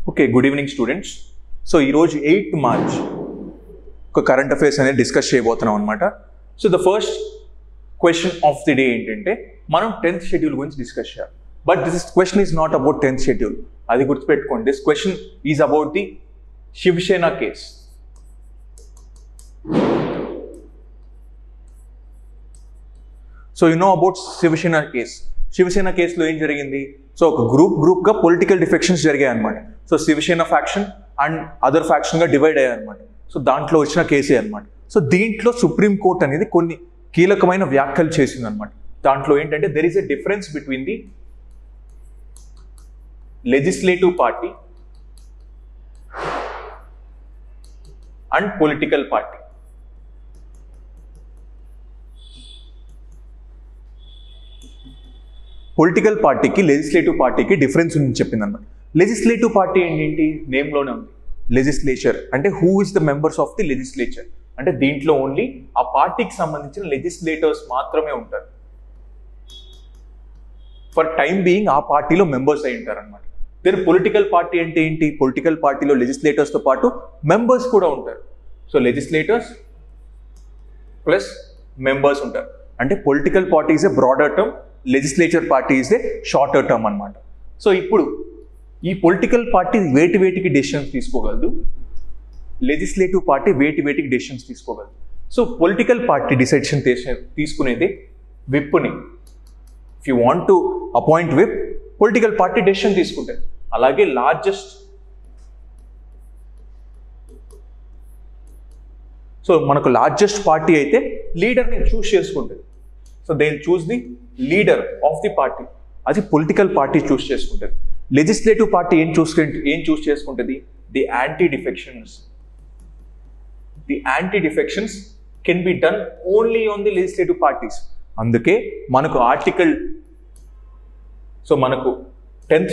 Okay, good evening students. So, ఈ రోజు 8th March ఒక కరెంట్ అఫైర్స్ అనేది డిస్కస్ చేయబోతున్నాం అనమాట. So the first question of the day ఏంటంటే మనం 10th షెడ్యూల్ గురించి డిస్కస్ చేయాలి. But this question is not about 10th schedule, అది గుర్తుపెట్టుకోండి. This question is about the Shiv Sena case. So you know about Shiv Sena case. Shiv Sena కేసులో ఏం జరిగింది? సో ఒక గ్రూప్గా పొలిటికల్ డిఫెక్షన్స్ జరిగాయి అనమాట. So Shiv Sena faction and other ఫ్యాక్షన్గా డివైడ్ అయ్యాయి అనమాట. సో దాంట్లో వచ్చిన కేసే అనమాట. సో దీంట్లో సుప్రీంకోర్టు అనేది కొన్ని కీలకమైన వ్యాఖ్యలు చేసింది అనమాట. దాంట్లో ఏంటంటే there is a difference between the legislative party and political party. Political పార్టీకి లెజిస్లేటివ్ పార్టీకి డిఫరెన్స్ ఉంది చెప్పింది అనమాట. లెజిస్లేటివ్ పార్టీ ఏంటి? నేమ్లోనే ఉంది లెజిస్లేచర్. అంటే who is the members of the legislature, అంటే దీంట్లో ఓన్లీ ఆ పార్టీకి సంబంధించిన లెజిస్లేటర్స్ మాత్రమే ఉంటారు. ఫర్ టైం బీయింగ్ ఆ పార్టీలో మెంబర్స్ అయి ఉంటారు అనమాట. దెన్ పొలిటికల్ పార్టీ అంటే ఏంటి? పొలిటికల్ పార్టీలో లెజిస్లేటర్స్తో పాటు మెంబర్స్ కూడా ఉంటారు. సో లెజిస్లేటర్స్ ప్లస్ మెంబర్స్ ఉంటారు. అంటే political party is a broader term, legislature party is a shorter term అనమాట. సో ఇప్పుడు ఈ పొలిటికల్ పార్టీ వేటికి డెసిషన్స్ తీసుకోగలదు, లెజిస్లేటివ్ పార్టీ వేటికి డెసిషన్స్ తీసుకోగలదు. సో పొలిటికల్ పార్టీ డిసిషన్ తీసుకునేది విప్ని. If you want to appoint whip, political party decision తీసుకుంటుంది. అలాగే లార్జెస్ట్, సో మనకు లార్జెస్ట్ పార్టీ అయితే లీడర్ని చూస్ చేసుకుంటుంది. So they will choose the leader of the party, అది పొలిటికల్ పార్టీ చూస్ చేసుకుంటుంది. లెజిస్లేటివ్ పార్టీ ఏం చూస్ చేసుకుంటుంది? The anti defections. The anti defections can be done only on the legislative parties. అందుకే మనకు article, so మనకు 10th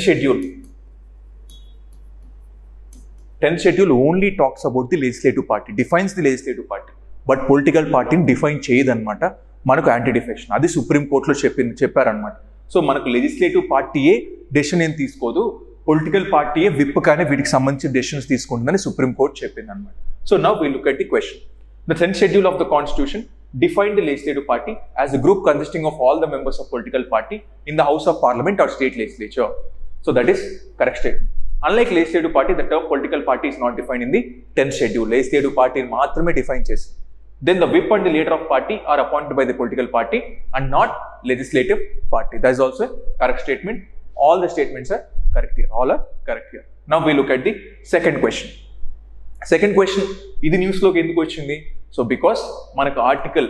schedule only talks about the legislative party, defines the legislative party. But political పార్టీని define చేయదన్నమాట మనకు anti defection. అది సుప్రీంకోర్టులో చెప్పారనమాట. So మనకు లెజిస్లేటివ్ పార్టీయే డెసిషన్ ఏం తీసుకోదు, పొలిటికల్ పార్టీయే విప్ కానీ వీటికి సంబంధించిన డెసిషన్స్ తీసుకుంటుందని సుప్రీంకోర్టు చెప్పింది అనమాట. So now we look at the question. The 10th schedule of the constitution define the legislative party as a group consisting of all the members of political party in the House of Parliament or state legislature. So that is correct statement. Unlike legislative party, the term political party is not defined in the 10th schedule. Legislative party మాత్రమే define చేసి. Then the whip and the leader of party are appointed by the political party and not legislative party. That is also a correct statement. All the statements are correct here. All are correct here. Now we look at the second question. Second question, ఇది న్యూస్లోకి ఎందుకు వచ్చింది? So because మనకు article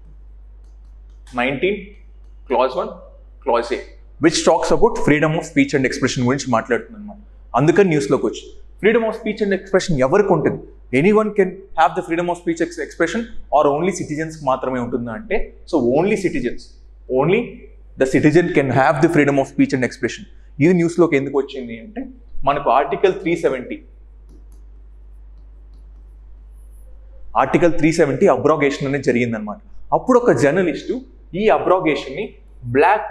19 clause 1 clause A which talks about freedom of speech and expression గురించి మాట్లాడుతుంది అనమాట. అందుకని న్యూస్లోకి వచ్చింది. Freedom of speech and expression ఎవరికి ఉంటుంది? Anyone can have the freedom of speech expression or only సిటిజన్స్కి మాత్రమే ఉంటుందా అంటే, so only citizens, only the citizen can have the freedom of speech and expression. ఇది న్యూస్లోకి ఎందుకు వచ్చింది అంటే మనకు ఆర్టికల్ 370 అబ్రాగేషన్ అనేది జరిగిందనమాట. అప్పుడు ఒక జర్నలిస్టు ఈ అబ్రాగేషన్ని బ్లాక్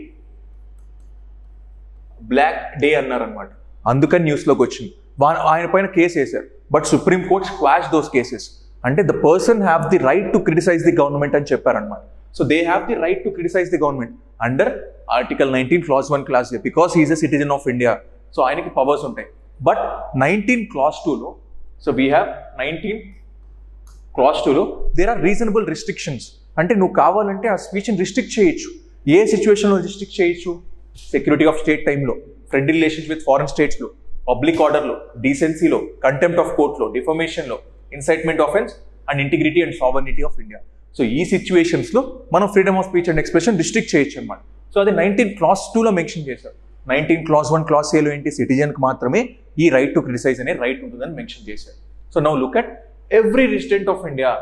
డే అన్నారనమాట. అందుకని న్యూస్లోకి వచ్చింది. ఆయన పైన కేసు వేశారు. But supreme court squash those cases. అంటే the person have the right to criticize the government అని చెప్పారనమాట. So they have the right to criticize the government under article 19 clause 1 clause A because he is a citizen of India. So ఆయనకి powers ఉంటాయి. But 19 clause 2లో, so we have 19 clause 2లో there are reasonable restrictions. అంటే నువ్వు కావాలంటే ఆ స్పీచ్ని restrict చేయొచ్చు. ఏ సిచ్యువేషన్లో రిస్ట్రిక్ట్ చేయొచ్చు? సెక్యూరిటీ ఆఫ్ స్టేట్ టైంలో, ఫ్రెండ్లీ రిలేషన్స్ విత్ ఫారెన్ స్టేట్స్లో, పబ్లిక్ ఆర్డర్లో, డీసెన్సీలో, కంటెంప్ట్ ఆఫ్ కోర్ట్లో, డిఫర్మేషన్లో, incitement offence and integrity and sovereignty of India. So ఈ సిచ్యువేషన్స్లో మనం freedom of speech and expression restrict చేయొచ్చు అనమాట. సో అది 19 clause 2లో మెన్షన్ చేశారు. 19 clause 1 clause Aలో ఏంటి? సిటిజన్కి మాత్రమే ఈ రైట్ టు క్రిటిసైజ్ అనే రైట్ ఉంటుందని మెన్షన్ చేశారు. So now look at every resident of India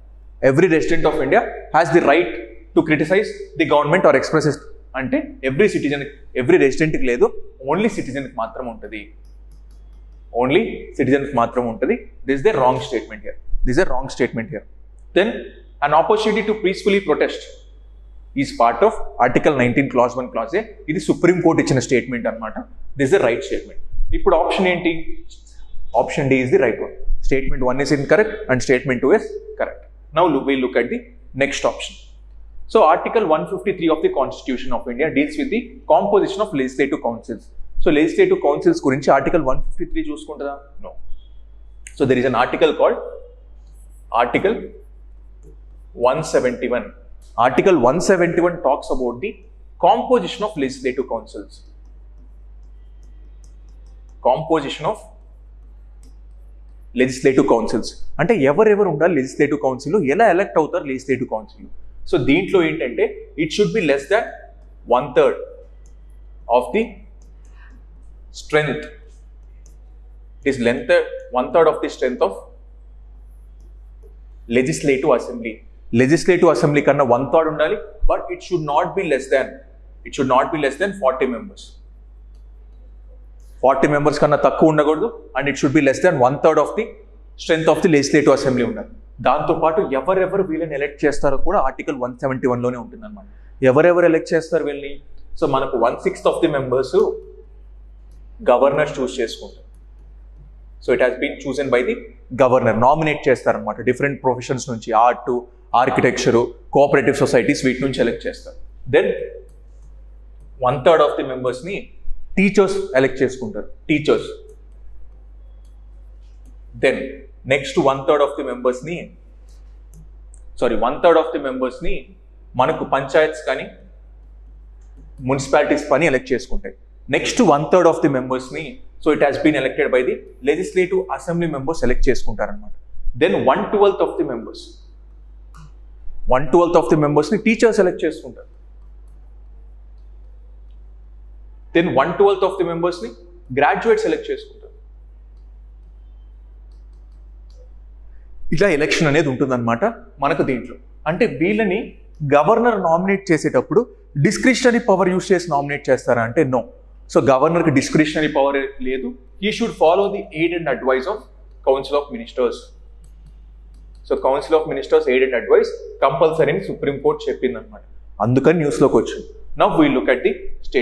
has the right to criticize the government or express it. అంటే ఎవ్రీ రెసిడెంట్కి లేదు, ఓన్లీ సిటిజన్కి మాత్రం ఉంటుంది. This is the wrong statement here. Then an opportunity to peacefully protest is part of Article 19 Clause 1 Clause A. This is Supreme Court ichina statement anamata. This is the right statement. ఇప్పుడు option ఏంటి? Option D is the right one. Statement 1 is incorrect and statement 2 is correct. Now we'll look at the next option. So Article 153 of the Constitution of India deals with the composition of legislative councils. So legislative councils gurinchi Article 153 చూసుకుంటుందా? No. So there is an article called Article 171. Article 171 talks about the composition of legislative councils. Composition of legislative councils. అంటే ఎవరెవరు ఉండాలి legislative council, ఎలా elect అవుతారు legislative council. So దీంట్లో ఏంటంటే it should be less than 1/3 of the strength. It is 1/3 of the strength of legislative assembly. Legislative assembly కన్నా 1/3 ఉండాలి, but it should not be less than 40 members. 40 members కన్నా తక్కువ ఉండకూడదు, and it should be less than 1/3 of the strength of the legislative assembly ఉండాలి. దాంతోపాటు ఎవరెవరు వీళ్ళని elect చేస్తారో కూడా ఆర్టికల్ 171లోనే ఉంటుంది అనమాట. ఎవరెవరు ఎలెక్ట్ చేస్తారు వీళ్ళని? సో మనకు 1/6 of the members governor choose చేసుకుంటారు. So it has been chosen by the governor. Nominate చేస్తారనమాట డిఫరెంట్ ప్రొఫెషన్స్ నుంచి, ఆర్ట్, ఆర్కిటెక్చరు, కోఆపరేటివ్ సొసైటీస్, వీటి నుంచి ఎలెక్ట్ చేస్తారు. దెన్ 1/3 ఆఫ్ ది మెంబర్స్ని టీచర్స్ ఎలెక్ట్ చేసుకుంటారు, teachers. Then next 1/3 of the మెంబర్స్ని మనకు పంచాయత్స్ కానీ మున్సిపాలిటీస్ పని ఎలెక్ట్ చేసుకుంటాయి. నెక్స్ట్ 1/3 ఆఫ్ ది మెంబర్స్ని, so it has been elected by the legislative assembly members elect చేసుకుంటారనమాట. Then 1/12 of the మెంబర్స్ని టీచర్స్ ఎలెక్ట్ చేసుకుంటారు. దెన్ 1/12 ఆఫ్ ది మెంబర్స్ని గ్రాడ్యుయేట్స్ ఎలెక్ట్ చేసుకుంటారు. ఇలా ఎలక్షన్ అనేది ఉంటుందన్నమాట మనకు దీంట్లో. అంటే వీళ్ళని గవర్నర్ నామినేట్ చేసేటప్పుడు డిస్క్రిషనరీ పవర్ యూజ్ చేసి నామినేట్ చేస్తారా అంటే నో. సో గవర్నర్కి డిస్క్రిషనరీ పవర్ లేదు. He should follow the aid and advice of council of ministers. So council of ministers aid and advice compulsory అని సుప్రీం కోర్ట్ చెప్పిందనమాట. అందుకని న్యూస్లోకి వచ్చింది. Now we look at the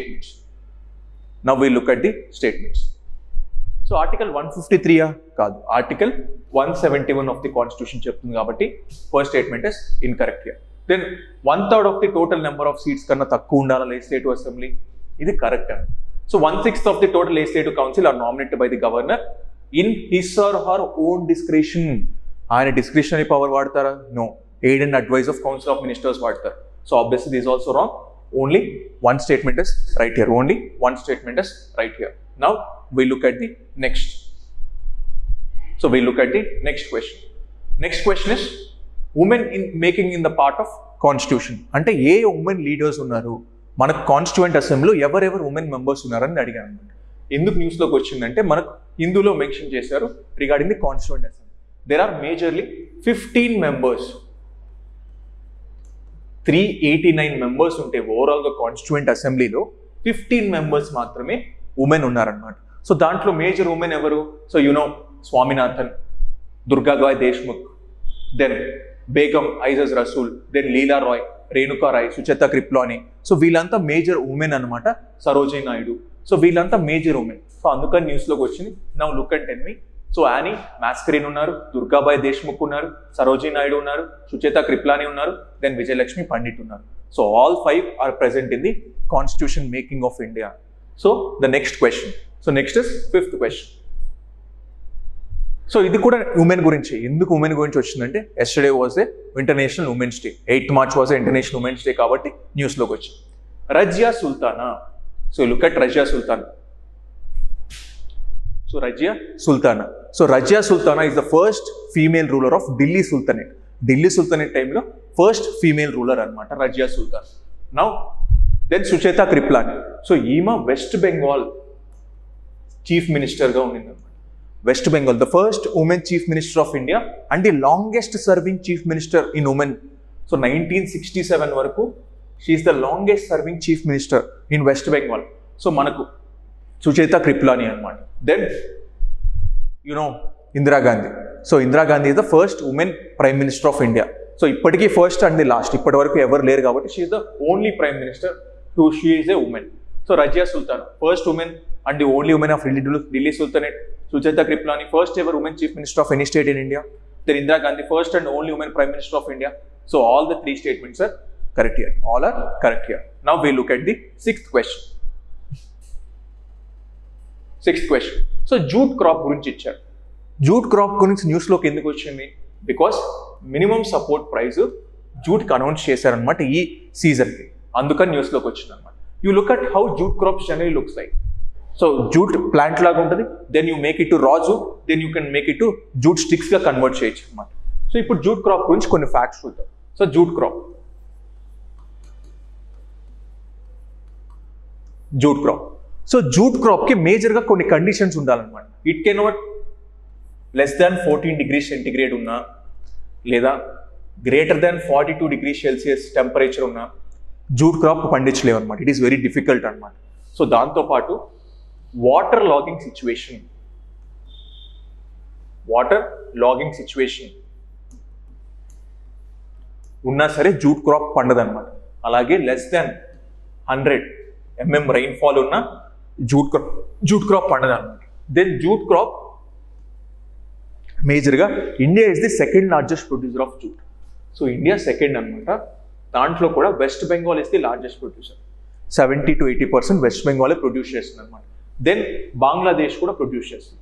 statements. So article 153 కాదు, article 171 of the constitution చెప్తుంది కాబట్టి first statement is incorrect here. Then 1/3 of the total number of seats కన్నా తక్కువ ఉండాలి లెజిస్లేటివ్ అసెంబ్లీ, ఇది కరెక్ట్ అండి. So 1/6 of the total legislative council are nominated by the governor in his or her own discretion. ఆయన discretionary power వాడతారా? No. Aid and advice of council of ministers వాడతారు. So obviously this also wrong. Only one statement is right here. Now we look at the next. So we look at the next question. Next question is women in making in the part of constitution. అంటే ఏ women leaders ఉన్నారు మనకు constituent అసెంబ్లీలో, ఎవరెవరు women members ఉన్నారని అడిగాను. ఎందుకు న్యూస్లోకి వచ్చిందంటే మనకు హిందూలో మెన్షన్ చేశారు regarding the constituent assembly. There are majorly 15 members. 389 members ఉంటే ఓవరాల్గా కాన్స్టిట్యూయెంట్ అసెంబ్లీలో 15 మెంబర్స్ మాత్రమే ఉమెన్ ఉన్నారనమాట. సో దాంట్లో మేజర్ ఉమెన్ ఎవరు? So Swaminathan, Durgabai Deshmukh, then Begum Aizaz Rasul, then Leela Roy, Renuka Ray, Sucheta Kripalani. So వీళ్ళంతా మేజర్ ఉమెన్ అనమాట. సరోజినీ నాయుడు. సో వీళ్ళంతా మేజర్ ఉమెన్. సో అందుకని న్యూస్లోకి వచ్చింది. Now look and tell me. So Annie Mascarene ఉన్నారు, దుర్గాబాయ్ దేశ్ముఖ్ ఉన్నారు, సరోజినీ నాయుడు ఉన్నారు, సుచేత కృప్లాని ఉన్నారు, దెన్ విజయలక్ష్మి పండిట్ ఉన్నారు. So all 5 are present in the constitution making of India. So the next question. So next is 5th question. So ఇది కూడా ఉమెన్ గురించి. ఎందుకు ఉమెన్ గురించి వచ్చిందంటే yesterday was a international women's day. 8th March was a international women's day కాబట్టి న్యూస్లోకి వచ్చింది. Razia Sultana. So look at Razia Sultana. So Rajia Sultana. So Rajia Sultana is the first female ruler of Delhi Sultanate. Delhi Sultanate time lo first female ruler anamata Rajia Sultana. Now then Sucheta Kriplani. So Ima West Bengal chief minister ga undindi. West Bengal, the first woman chief minister of India and the longest serving chief minister in women. So 1967 varaku she is the longest serving chief minister in West Bengal. So manaku Sucheta Kriplani anamata. Then Indira Gandhi. So Indira Gandhi is the first woman prime minister of India. So ippatiki first and the last. Ippati varaku ever leru kabatti she is the only prime minister who she is a woman. So Rajia Sultana, first woman and the only woman of Delhi Sultanate, Sucheta Kriplani, first ever woman chief minister of any state in India. Then Indira Gandhi, first and only woman prime minister of India. So all the three statements are correct here. All are correct here. Now we look at the sixth question. Sixth question. So jute crop గురించి ఇచ్చారు. Jute crop గురించి న్యూస్లోకి ఎందుకు వచ్చింది? Because minimum support price జూట్కి announce చేశారనమాట ఈ సీజన్కి, అందుకని న్యూస్లోకి వచ్చింది అనమాట. You look at how jute crops generally looks like. So jute plant లాగా ఉంటుంది, then you make it to raw jute, then you can make it to jute స్టిక్స్గా కన్వర్ట్ చేయొచ్చు అనమాట. సో ఇప్పుడు జూట్ క్రాప్ గురించి కొన్ని ఫ్యాక్ట్స్ చూద్దాం. So jute crop so jute క్రాప్కి మేజర్గా కొన్ని కండిషన్స్ ఉండాలన్నమాట. It can not less than 14 degrees centigrade ఉన్నా, లేదా greater than 42 degrees Celsius temperature ఉన్నా జూట్ క్రాప్ పండించలేవు అనమాట. ఇట్ ఈస్ వెరీ డిఫికల్ట్ అనమాట. సో దాంతోపాటు వాటర్ లాగింగ్ సిచ్యువేషన్ ఉన్నా సరే జూట్ క్రాప్ పండదన్నమాట. అలాగే లెస్ దాన్ 100 mm రైన్ఫాల్ ఉన్న జూట్ క్రాప్ పండదన్నమాట. దెన్ జూట్ క్రాప్ మేజర్గా India is the second largest producer of jute. So India second అనమాట. దాంట్లో కూడా West Bengal is the largest producer. 70 to 80% West బెంగాలే ప్రొడ్యూస్ చేస్తుంది అనమాట. దెన్ బంగ్లాదేశ్ కూడా ప్రొడ్యూస్ చేస్తుంది.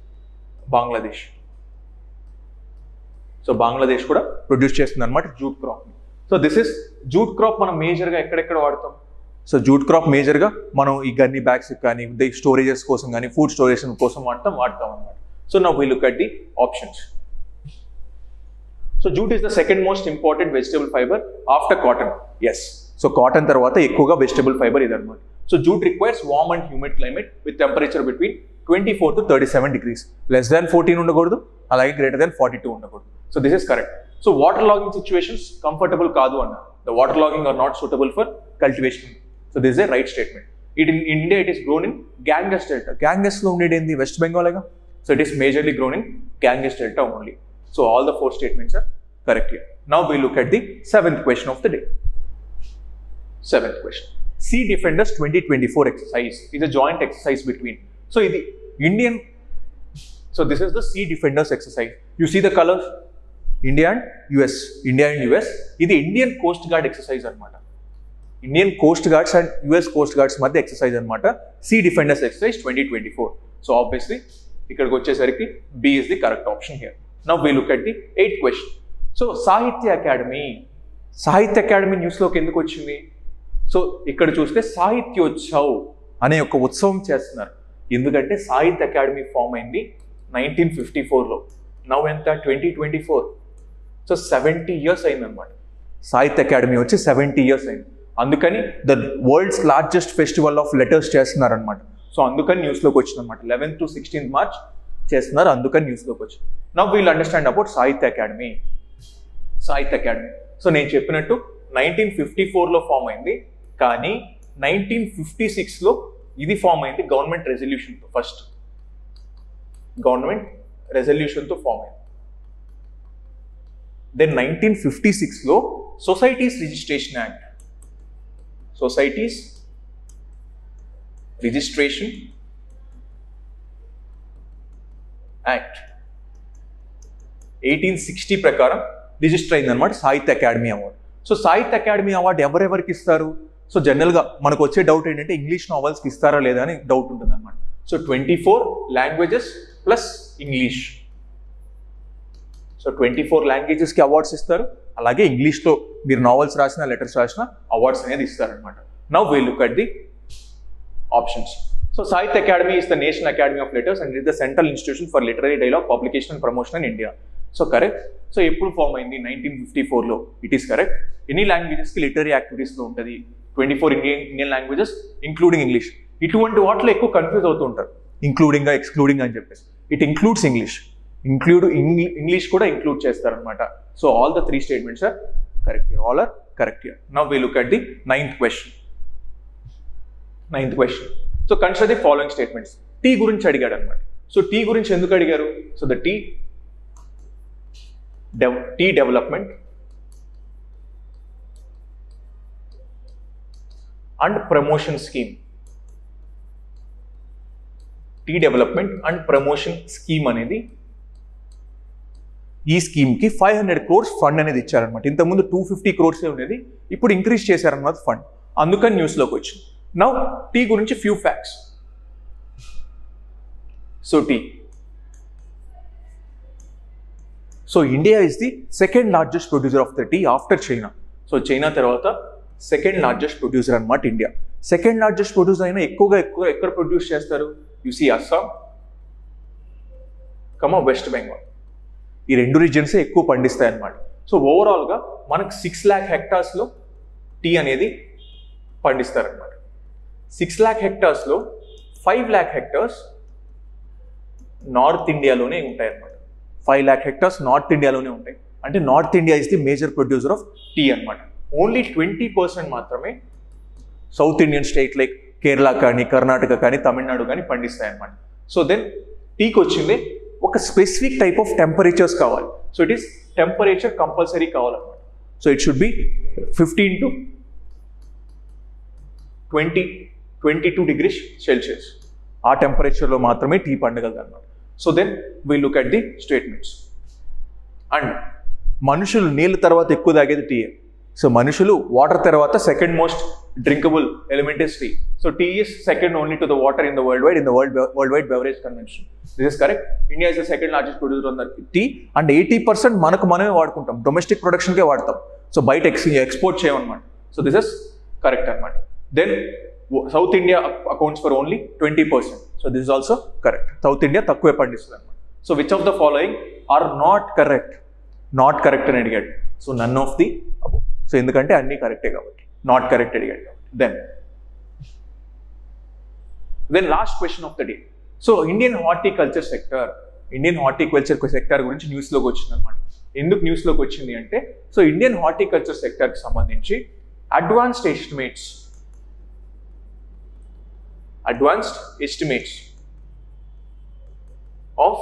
బంగ్లాదేశ్ కూడా ప్రొడ్యూస్ చేస్తుంది అనమాట jute crop. So this is jute crop మనం మేజర్గా ఎక్కడెక్కడ వాడతాం? సో జూట్ క్రాప్ మేజర్గా మనం ఈ గన్నీ బ్యాగ్స్ కానీ స్టోరేజెస్ కోసం కానీ ఫుడ్ స్టోరేజ్ కోసం వాడతాం అనమాట. So now we look at the options. So jute is the second most important vegetable fibre after cotton. Yes. So cotton తర్వాత ఎక్కువగా వెజిటబుల్ ఫైబర్ ఇది అనమాట. So jute requires warm and humid climate with temperature between 24 to 37 degrees. Less than 14 ఉండకూడదు, అలాగే greater than 42 ఉండకూడదు. So this is correct. So water logging situations comfortable కాదు అన్నారు. The water logging are not suitable for cultivation. So this is a right statement. In India it is grown in Ganges delta. గ్యాంగెస్లో ఉండేది ఏంది? వెస్ట్ బెంగాల్గా. So it is majorly grown in Ganges delta only. So all the 4 statements are correct here. Now we look at the 7th question of the day. 7th question. Sea Defenders 2024 exercise is a joint exercise between. So this is the Sea Defenders exercise. You see the colors? India and US. This is Indian Coast Guard exercise anamata. Indian Coast Guards and US Coast Guards madhya exercise anamata. Sea Defenders exercise 2024. So obviously ikkadiki vachesariki B is the correct option here. Now we look at the 8th question. So Sahitya Academy న్యూస్లోకి ఎందుకు వచ్చింది? So ఇక్కడ చూస్తే సాహిత్యోత్సవ్ అనే ఒక ఉత్సవం చేస్తున్నారు. ఎందుకంటే సాహిత్య అకాడమీ ఫామ్ అయింది 1954లో. నౌ ఎంత? 2024. సో 70 years అయిందనమాట. సాహిత్య అకాడమీ వచ్చి 70 years అయింది. అందుకని the world's largest festival of letters చేస్తున్నారనమాట. సో అందుకని న్యూస్లోకి వచ్చింది అనమాట. 11th to 16th March చేస్తున్నారు, అందుకని న్యూస్లోకి వచ్చి. Now we'll understand about Sahitya Akademi. So నేను చెప్పినట్టు 1954లో ఫామ్ అయింది, కానీ 1956లో ఇది ఫామ్ అయింది గవర్నమెంట్ రెజల్యూషన్తో. ఫస్ట్ గవర్నమెంట్ రెజల్యూషన్తో ఫామ్ అయింది. దెన్ 1956లో సొసైటీస్ రిజిస్ట్రేషన్ యాక్ట్ 1860 ప్రకారం రిజిస్టర్ అయిందనమాట Sahitya Akademi award. So Sahitya Akademi award ఎవరెవరికి ఇస్తారు? సో జనరల్గా మనకు వచ్చే డౌట్ ఏంటంటే ఇంగ్లీష్ నావెల్స్కి ఇస్తారా లేదా అని డౌట్ ఉంటుంది అనమాట. So 24 languages plus English. So 24 లాంగ్వేజెస్కి అవార్డ్స్ ఇస్తారు. అలాగే ఇంగ్లీష్లో మీరు నావెల్స్ రాసిన, లెటర్స్ రాసిన అవార్డ్స్ అనేది ఇస్తారనమాట. Now we look at the options. So Sahitya Academy is the National Academy of Letters and it is the central institution for literary dialogue, publication and promotion in India. So correct. So ఎప్పుడు form అయింది? 1954లో. It is correct. ఎన్ని లాంగ్వేజెస్కి literary యాక్టివిటీస్లో ఉంటుంది? 24 Indian languages including English. ఇటువంటి వాటిలో ఎక్కువ కన్ఫ్యూజ్ అవుతూ ఉంటారు, ఇంక్లూడింగ్ ఎక్స్క్లూడింగ్ అని చెప్పేసి. ఇట్ ఇంక్లూడ్స్ ఇంగ్లీష్ కూడా ఇంక్లూడ్ చేస్తారనమాట. So all the 3 statements are correct here. All are correct here. Now we look at the 9th question. So consider the following statements. Tea గురించి అడిగాడు అనమాట. So tea గురించి ఎందుకు అడిగారు? So the tea development and promotion scheme tea development and promotion scheme అనేది ఈ స్కీమ్కి 500 crores fund అనేది ఇచ్చారనమాట. ఇంతకుముందు 250 crores ఉండేది, ఇప్పుడు ఇంక్రీజ్ చేశారన్నమాట ఫండ్. అందుకని న్యూస్లోకి వచ్చింది. నౌ టీ గురించి few facts. So tea, so India is the second largest producer of the tea after China. So China తర్వాత సెకండ్ లార్జెస్ట్ ప్రొడ్యూసర్ అనమాట ఇండియా. సెకండ్ లార్జెస్ట్ ప్రొడ్యూసర్ అయినా ఎక్కువగా ఎక్కడ ప్రొడ్యూస్ చేస్తారు? యూసీ అస్సాం, వెస్ట్ బెంగాల్, ఈ రెండు రీజియన్సే ఎక్కువ పండిస్తాయి అన్నమాట. సో ఓవరాల్గా మనకు 6 lakh hectaresలో టీ అనేది పండిస్తారనమాట. 6 lakh hectaresలో 5 lakh hectares నార్త్ ఇండియాలోనే ఉంటాయి అన్నమాట. 5 lakh hectares నార్త్ ఇండియాలోనే ఉంటాయి. అంటే north India is the major producer of tea అనమాట. ఓన్లీ 20% మాత్రమే south Indian state like Kerala కానీ, కర్ణాటక కానీ, తమిళనాడు కానీ పండిస్తాయి అన్నమాట. సో దెన్ టీకి వచ్చింది ఒక స్పెసిఫిక్ టైప్ ఆఫ్ టెంపరేచర్స్ కావాలి. So it is temperature compulsory కావాలన్నమాట. So it should be 15 to 22 degrees Celsius. ఆ టెంపరేచర్లో మాత్రమే టీ పండగలదు అనమాట. So then we look at the statements. And మనుషులు నీళ్ళ తర్వాత ఎక్కువ తాగేది టీ. సో మనుషులు వాటర్ తర్వాత second most drinkable element is tea. So tea is second only to the water in the world wide beverage convention. This is correct. India is the second largest producer on the tea. And 80% మనమే వాడుకుంటాం, domestic ప్రొడక్షన్కే వాడతాం. So బయట export చేయమన్నమాట. So this is correct అనమాట. Then south India accounts for only 20%. So this is also correct. South India తక్కువే పండిస్తుంది అనమాట. So which of the following are not correct? Not correct అని అడిగాడు. So none of the above. So ఎందుకంటే అన్నీ కరెక్టే కాబట్టి. నాట్ కరెక్ట్ అడిగాడు కాబట్టి. Then last question of the day. So Indian horticulture sector గురించి న్యూస్లోకి వచ్చింది అనమాట. ఎందుకు న్యూస్లోకి వచ్చింది అంటే, సో ఇండియన్ హార్టికల్చర్ సెక్టర్కి సంబంధించి అడ్వాన్స్డ్ ఎస్టిమేట్స్ ఆఫ్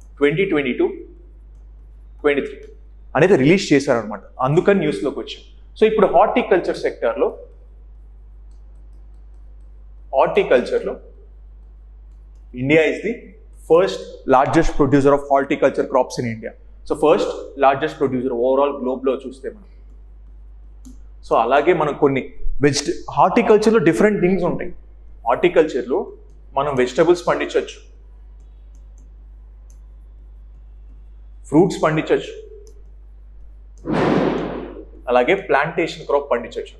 2022-23 అనేది రిలీజ్ చేశారనమాట. అందుకని న్యూస్లోకి వచ్చింది. సో ఇప్పుడు హార్టికల్చర్లో India is the first largest producer of horticulture crops in India. So first largest producer overall గ్లోబ్లో చూస్తే మనం. సో అలాగే మనం కొన్ని హార్టికల్చర్లో డిఫరెంట్ థింగ్స్ ఉంటాయి. హార్టికల్చర్లో మనం వెజిటబుల్స్ పండించవచ్చు, ఫ్రూట్స్ పండించవచ్చు, అలాగే ప్లాంటేషన్ క్రాప్ పండించవచ్చు.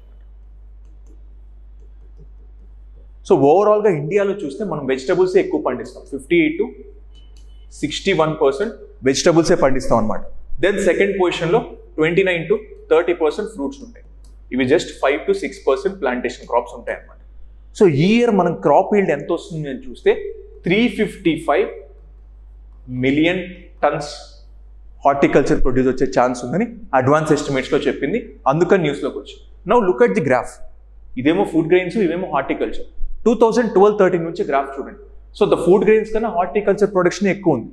సో ఓవరాల్గా ఇండియాలో చూస్తే మనం వెజిటబుల్సే ఎక్కువ పండిస్తాం. 58 to 61% వెజిటబుల్సే పండిస్తాం అనమాట. దెన్ సెకండ్ పొజిషన్లో 29 to 30% ఫ్రూట్స్ ఉంటాయి. ఇవి జస్ట్ 5 to 6% ప్లాంటేషన్ క్రాప్స్ ఉంటాయి అన్నమాట. సో ఈ ఇయర్ మనం క్రాప్ ఈల్డ్ ఎంత వస్తుంది అని చూస్తే 355 million tons హార్టికల్చర్ ప్రొడ్యూస్ వచ్చే ఛాన్స్ ఉందని అడ్వాన్స్ ఎస్టిమేట్స్లో చెప్పింది. అందుకని న్యూస్లోకి వచ్చింది. Now look at the graph. ఇదేమో ఫుడ్ గ్రెయిన్స్, ఇవేమో హార్టికల్చర్. 2012-13 నుంచి గ్రాఫ్ చూడండి. సో ద ఫుడ్ గ్రెయిన్స్ కన్నా హార్టికల్చర్ ప్రొడక్షన్ ఎక్కువ ఉంది.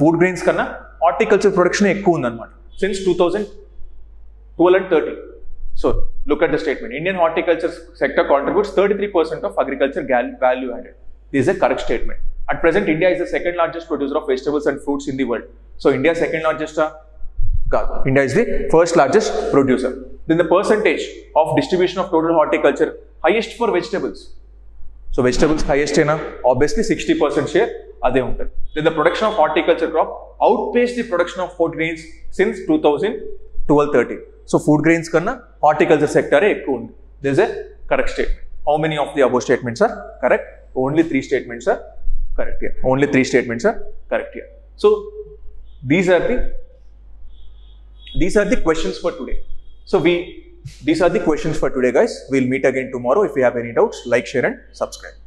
అనమాట since 2012 and 13. So look at the statement. Indian horticulture sector contributes 33% of agriculture value added. This is a correct statement. At present, India is the second largest producer of vegetables and fruits in the world. So India is second largest. India is the first largest producer. Then the percentage of distribution of total horticulture highest for vegetables. So vegetables highest ena obviously 60% share ade untadi. Then the production of horticulture crop outpaced the production of food grains since 2012-13. So food grains kanna horticulture sector ekku undi. This is a correct statement. How many of the above statements are correct? Only 3 statements are correct here. Only 3 statements are correct here. So these are the questions for today. So these are the questions for today, guys. We'll meet again tomorrow. If you have any doubts, like, share and subscribe.